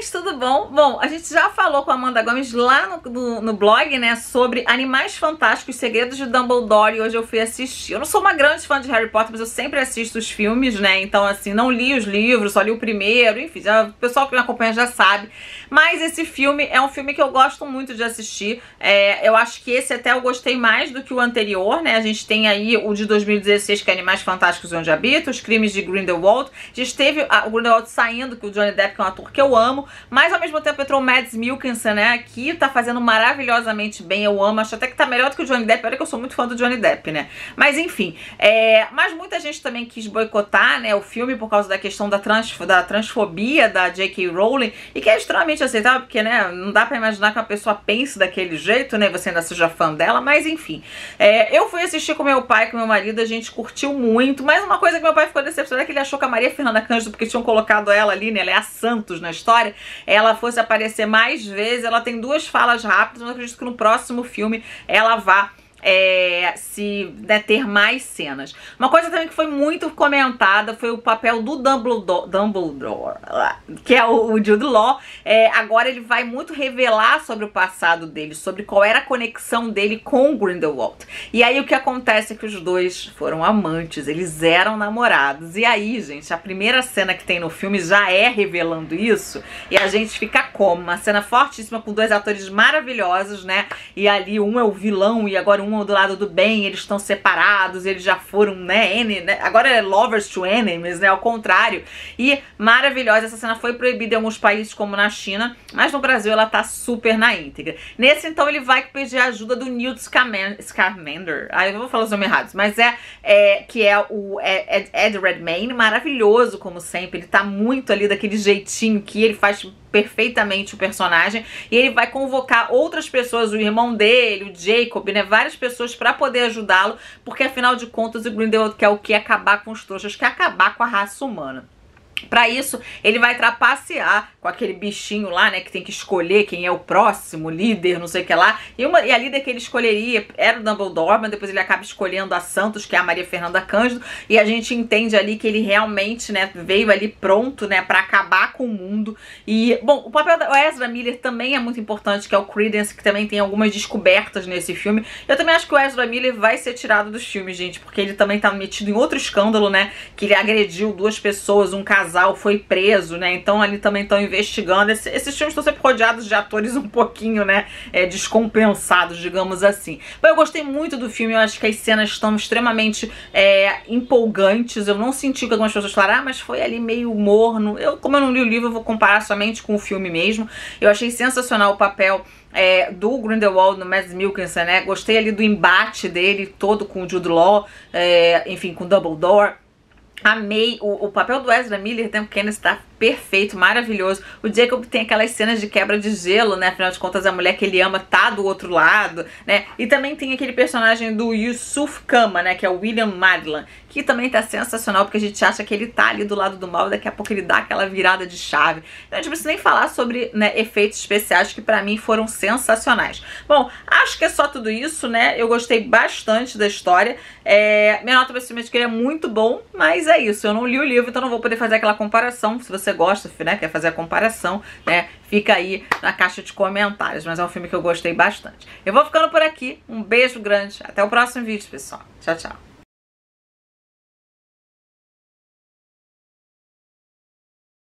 gente, tudo bom? Bom, a gente já falou com a Amanda Gomes lá no blog, né, sobre Animais Fantásticos, Segredos de Dumbledore, e hoje eu fui assistir. Eu não sou uma grande fã de Harry Potter, mas eu sempre assisto os filmes, né, então assim, não li os livros, só li o primeiro, enfim, o pessoal que me acompanha já sabe. Mas esse filme é um filme que eu gosto muito de assistir, eu acho que esse até eu gostei mais do que o anterior, né, a gente tem aí o de 2016, que é Animais Fantásticos Onde Habita, Os Crimes de Grindelwald. A gente teve o Grindelwald saindo, que o Johnny Depp, que é um ator que eu amo, mas ao mesmo tempo entrou o Mads Mikkelsen, né, aqui tá fazendo maravilhosamente bem, eu amo, acho até que tá melhor do que o Johnny Depp, olha que eu sou muito fã do Johnny Depp, né, mas enfim, mas muita gente também quis boicotar, né, o filme por causa da questão da transfobia da J.K. Rowling, e que é extremamente aceitável, porque, né, não dá pra imaginar que uma pessoa pense daquele jeito, né, você ainda seja fã dela, mas enfim, eu fui assistir com meu pai, com meu marido, a gente curtiu muito, mas uma coisa que meu pai ficou decepcionado é que ele achou que a Maria Fernanda Cândido, porque tinham colocado ela ali, né, ela é a Santos na história, ela fosse aparecer mais vezes. Ela tem duas falas rápidas, mas eu acredito que no próximo filme ela vá ter mais cenas. Uma coisa também que foi muito comentada foi o papel do Dumbledore, que é o Jude Law. Agora ele vai muito revelar sobre o passado dele, sobre qual era a conexão dele com o Grindelwald. E aí o que acontece é que os dois foram amantes, eles eram namorados. E aí, gente, a primeira cena que tem no filme já é revelando isso, e a gente fica como? Uma cena fortíssima com dois atores maravilhosos, né? E ali um é o vilão e agora um do lado do bem, eles estão separados, eles já foram, né, agora é lovers to enemies, né, ao contrário, e maravilhosa. Essa cena foi proibida em alguns países como na China, mas no Brasil ela tá super na íntegra. Nesse, então, ele vai pedir a ajuda do Newt Scamander, eu vou falar os nomes errados, mas que é o Ed Redmayne, maravilhoso como sempre, ele tá muito ali daquele jeitinho que ele faz perfeitamente o personagem, e ele vai convocar outras pessoas, o irmão dele, o Jacob, né, várias pessoas pra poder ajudá-lo, porque afinal de contas o Grindelwald quer o que? Acabar com os trouxas, quer acabar com a raça humana. Pra isso, ele vai trapacear com aquele bichinho lá, né, que tem que escolher quem é o próximo líder, não sei o que lá. E a líder que ele escolheria era o Dumbledore, mas depois ele acaba escolhendo a Santos, que é a Maria Fernanda Cândido. E a gente entende ali que ele realmente, né, veio ali pronto, né, pra acabar com o mundo. E, bom, o papel da Ezra Miller também é muito importante, que é o Credence, que também tem algumas descobertas nesse filme. Eu também acho que o Ezra Miller vai ser tirado dos filmes, gente, porque ele também tá metido em outro escândalo, né, que ele agrediu duas pessoas, um casal foi preso, né, então ali também estão investigando. Esses filmes estão sempre rodeados de atores um pouquinho, né, descompensados, digamos assim. Mas eu gostei muito do filme, eu acho que as cenas estão extremamente empolgantes. Eu não senti o que algumas pessoas falaram, mas foi ali meio morno. Como eu não li o livro, eu vou comparar somente com o filme mesmo. Eu achei sensacional o papel do Grindelwald no Mads Mikkelsen, né, gostei ali do embate dele todo com o Jude Law, enfim, com o Dumbledore. Amei o papel do Ezra Miller, tem o Kenneth, tá perfeito, maravilhoso. O Jacob tem aquelas cenas de quebra de gelo, né? Afinal de contas, a mulher que ele ama tá do outro lado, né? E também tem aquele personagem do Yusuf Kama, né? Que é o William Madlan, que também tá sensacional, porque a gente acha que ele tá ali do lado do mal e daqui a pouco ele dá aquela virada de chave. Então a gente não precisa nem falar sobre, né, efeitos especiais que pra mim foram sensacionais. Bom, acho que é só tudo isso, né? Eu gostei bastante da história. Minha nota pra esse filme é que ele é muito bom, mas é isso. Eu não li o livro, então não vou poder fazer aquela comparação. Se você gosta, né, quer fazer a comparação, né, fica aí na caixa de comentários. Mas é um filme que eu gostei bastante. Eu vou ficando por aqui. Um beijo grande. Até o próximo vídeo, pessoal. Tchau, tchau.